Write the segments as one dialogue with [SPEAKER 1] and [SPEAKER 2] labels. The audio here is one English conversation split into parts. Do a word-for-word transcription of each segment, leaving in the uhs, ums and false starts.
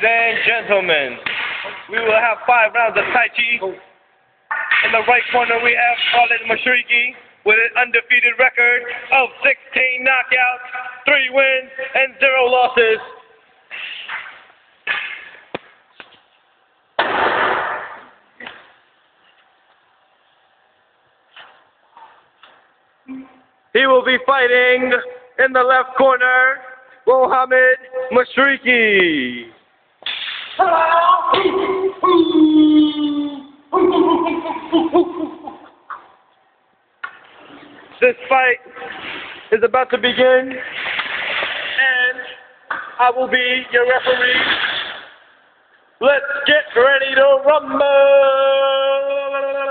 [SPEAKER 1] and gentlemen, we will have five rounds of Tai Chi. In the right corner, we have Khalid Mashriqi with an undefeated record of sixteen knockouts, three wins, and zero losses. He will be fighting in the left corner, Mohammed Mashriqi. This fight is about to begin, and I will be your referee. Let's get ready to rumble!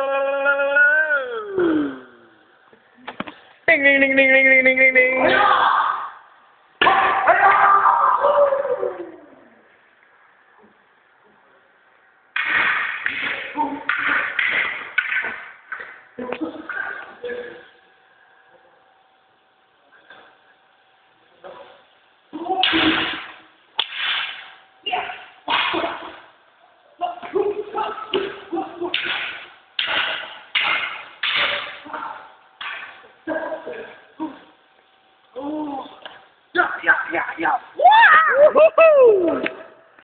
[SPEAKER 1] Ding, ding, ding, ding, ding, ding, ding, ding, ding. Ooh.